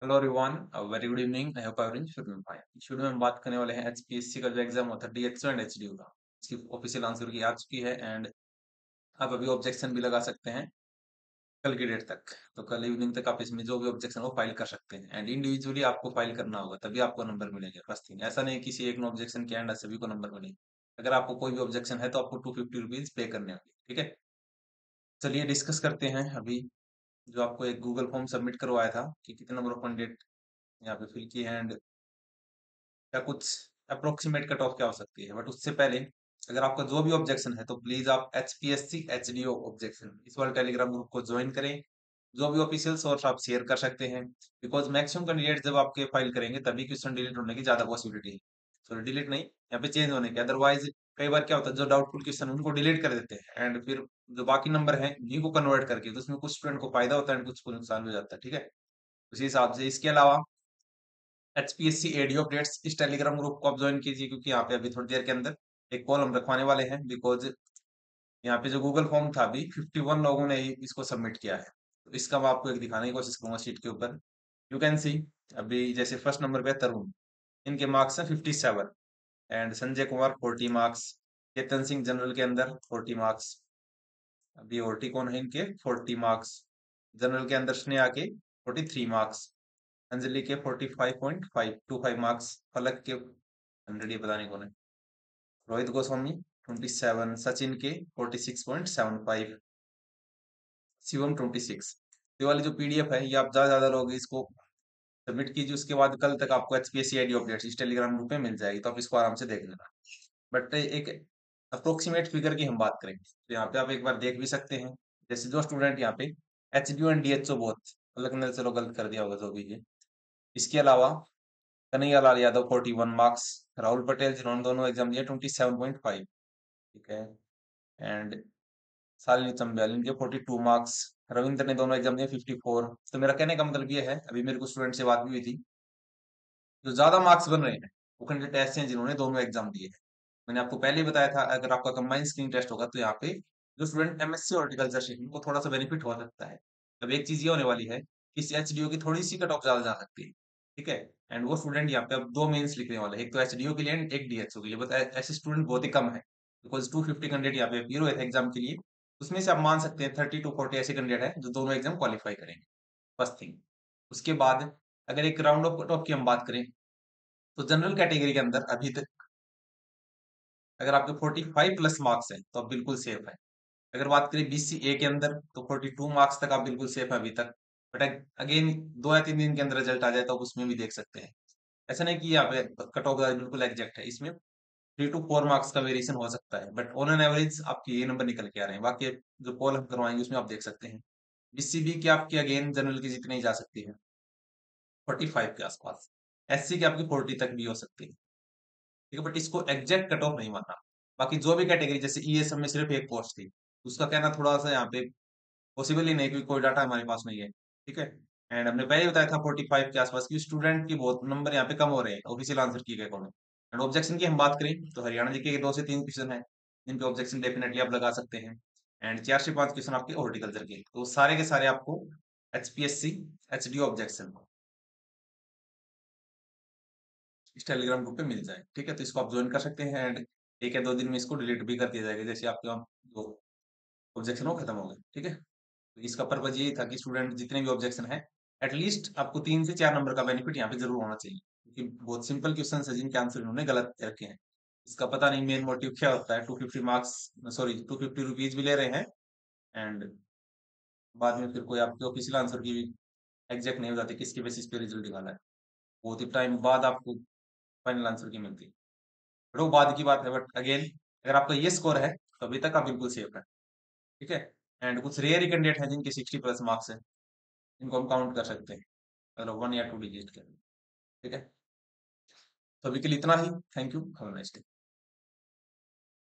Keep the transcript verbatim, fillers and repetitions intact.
Hello everyone, very good evening. I hope everyone should be fine. इस video में हम बात करने वाले हैं एचपीएससी का जो एग्जाम होता है डीएचओ एंड एचडीयू का। इसकी ऑफिशियल आंसर की आ चुकी है एंड आप अभी ऑब्जेक्शन भी लगा सकते हैं कल की डेट तक। तो कल इवनिंग तक आप इसमें जो भी ऑब्जेक्शन हो फाइल कर सकते हैं एंड इंडिविजुअली आपको फाइल करना होगा, तभी आपको नंबर मिलेंगे। फर्स्ट थिंग, ऐसा नहीं किसी एक ने ऑब्जेक्शन किया एंड सभी को नंबर मिलेंगे। अगर आपको कोई भी ऑब्जेक्शन है तो आपको टू फिफ्टी रुपीज पे करने होंगे। ठीक है, चलिए डिस्कस करते हैं अभी। जो आपको एक गूगल फॉर्म सबमिट करवाया था कि कितने नंबर ऑफ कैंडिडेट यहाँ पे फिल किए हैं एंड या कुछ अप्रोक्सीमेट कट ऑफ क्या हो सकती है, बट उससे पहले अगर आपका जो भी ऑब्जेक्शन है तो प्लीज आप H P S C H D O objection इस वाले टेलीग्राम ग्रुप को ज्वाइन करें। जो भी ऑफिशियल सोर्स आप शेयर कर सकते हैं, बिकॉज मैक्सिमम कैंडिडेट जब आपके फाइल करेंगे तभी क्वेश्चन डिलीट होने की ज्यादा पॉसिबिलिटी है। सॉरी, डिलीट नहीं, यहाँ पे चेंज होने की। अदरवाइज कई बार क्या होता है, जो डाउटफुल क्वेश्चन उनको डिलीट कर देते हैं एंड फिर जो बाकी नंबर है उन्हीं को कन्वर्ट करके, तो उसमें कुछ स्टूडेंट को फायदा होता है एंड कुछ को नुकसान हो जाता है। ठीक है, उसी हिसाब से इसके अलावा एचपीएससी एडियो अपडेट्स इस टेलीग्राम ग्रुप को आप ज्वाइन कीजिए, क्योंकि यहाँ पे अभी थोड़ी देर के अंदर एक कॉल हम रखवाने वाले हैं। बिकॉज यहाँ पे जो गूगल फॉर्म था अभी फिफ्टी वन लोगों ने ही इसको सबमिट किया है, तो इसका मैं आपको एक दिखाने की कोशिश करूंगा शीट के ऊपर। यू कैन सी अभी जैसे फर्स्ट नंबर पे तरुण, इनके मार्क्स हैं fifty seven, and Sanjay Kumar forty marks, Ketan Singh general के अंदर फोर्टी मार्क्स, अभी ओटी कौन है इनके फोर्टी मार्क्स, जनरल के अंदर स्नेहा के फोर्टी थ्री मार्क्स, अंजलि के forty five point five two five marks, Falak के हंड्रेड, ये पता नहीं कौन है, रोहित गोस्वामी ट्वेंटी सेवन, सचिन के forty six point seven five, Shivam twenty six. ये वाली जो पीडीएफ है ये आप ज्यादा ज्यादा लोग इसको सबमिट कीजिए, उसके बाद कल तक आपको एचपीएससी आईडी अपडेट्स इस टेलीग्राम ग्रुप में मिल जाएगी, तो आप इसको आराम से देख लेना। बट एक अप्रोक्सीमेट फिगर की हम बात करें तो यहाँ पे आप एक बार देख भी सकते हैं। जैसे जो स्टूडेंट यहाँ पे एच डी एंड डीएचओ बहुत अलग ने चलो गलत कर दिया होगा जो भी है। इसके अलावा Kanhaiya Lal Yadav forty one marks, Rahul Patel जिन्होंने दोनों एग्जाम दिए ट्वेंटी सेवन पॉइंट फाइव। ठीक है, एंड शालिनी चंबल इनके फोर्टी टू मार्क्स, रविंद्र ने दोनों एग्जाम दिए फिफ्टी फोर। तो मेरा कहने का मतलब ये है, अभी मेरे को स्टूडेंट से बात भी हुई थी, जो ज्यादा मार्क्स बन रहे हैं वो कैंडिडेट ऐसे हैं जिन्होंने दोनों एग्जाम दिए हैं। मैंने आपको पहले ही बताया था अगर आपका कंबाइंड स्क्रीन टेस्ट होगा तो यहाँ पे जो स्टूडेंट एमएससी हॉर्टिकल्चर से उनको थोड़ा सा बेनिफिट हो सकता है। अब एक चीज ये होने वाली है कि इस एचडीओ की थोड़ी सी कट ऑफ ज्यादा जा सकती है। ठीक है, एंड वो स्टूडेंट यहाँ पे अब दो मेंस लिखने वाले हैं, एक तो एचडीओ के लिए एंड एक डीएचओ के लिए, बट ऐसे स्टूडेंट बहुत ही कम है। बिकॉज टू फिफ्टी कैंडिडेट यहाँ पे अपीयर हुए थे एग्जाम के लिए, उसमें से आप मान सकते हैं थर्टी टू फोर्टी ऐसे कैंडिडेट है जो दोनों एग्जाम क्वालिफाई करेंगे। फर्स्ट थिंग, उसके बाद अगर एक राउंड ऑफ कट ऑफ की हम बात करें तो जनरल कैटेगरी के अंदर अभी तक अगर आपके फोर्टी फाइव प्लस मार्क्स है तो आप बिल्कुल सेफ है। अगर बात करें बीसी ए के अंदर तो फोर्टी टू मार्क्स तक आप बिल्कुल सेफ है अभी तक। बट अगेन दो या तीन दिन के अंदर रिजल्ट आ जाए तो आप उसमें भी देख सकते हैं। ऐसा नहीं कि यहाँ पे कट ऑफ बिल्कुल एग्जैक्ट है, इसमें थ्री टू फोर मार्क्स का वेरिएशन हो सकता है, बट ऑन एन एवरेज आपके ये नंबर निकल के आ रहे हैं। बाकी जो पोल हम करवाएंगे उसमें आप देख सकते हैं बीसीबी की आपकी अगेन जनरल की जितनी जा सकती है फोर्टी फाइव के आसपास, एससी की आपकी फोर्टी तक भी हो सकती है। ठीक है, बट इसको एग्जैक्ट कट ऑफ नहीं मानना। बाकी जो भी कैटेगरी जैसे ईएसएम में सिर्फ एक पोस्ट थी, उसका कहना थोड़ा सा यहाँ पे पॉसिबल ही नहीं, क्योंकि कोई डाटा हमारे पास नहीं है। ठीक है, एंड हमने पहले ही बताया था फोर्टी फाइव के आसपास की स्टूडेंट की बहुत नंबर यहाँ पे कम हो रहे हैं ऑफिशियल आंसर की के अकॉर्डिंग। एंड ऑब्जेक्शन की हम बात करें तो हरियाणा जी के दो से तीन क्वेश्चन है जिन पे ऑब्जेक्शन डेफिनेटली आप लगा सकते हैं, एंड चार से पांच क्वेश्चन आपके हॉर्टिकल्चर के, तो सारे के सारे आपको एचपीएससी एचडीओ ऑब्जेक्शन इस टेलीग्राम ग्रुप पे मिल जाए। ठीक है, तो इसको आप ज्वाइन कर सकते हैं एंड एक या दो दिन में इसको डिलीट भी कर दिया जाएगा जैसे आपके वहाँ जो ऑब्जेक्शन हो खत्म हो गए। ठीक है, तो इसका पर्पज यही था कि स्टूडेंट जितने भी ऑब्जेक्शन है एटलीस्ट आपको तीन से चार नंबर का बेनिफिट यहाँ पे जरूर होना चाहिए, क्योंकि बहुत सिंपल क्वेश्चन है जिनके आंसर इन्होंने गलत रखे हैं। इसका पता नहीं मेन मोटिव क्या होता है, two fifty marks sorry two fifty rupees भी ले रहे हैं एंड बाद में फिर कोई आपके ऑफिशियल आंसर की एग्जैक्ट नहीं हो जाती किसकी बेसिस पे रिजल्ट निकाला है, बहुत ही टाइम बाद आपको फाइनल आंसर की मिलती है। बट वो बाद की बात है, बट अगेन अगर आपका ये स्कोर है तो अभी तक आप बिल्कुल सेफ है। ठीक है, एंड कुछ रेयर ही कैंडिडेट है जिनके सिक्सटी प्लस मार्क्स है, इनको हम काउंट कर सकते हैं अगर वन या टू डिजिट के। ठीक है, तो अभी के लिए इतना ही। Thank you, have a nice day.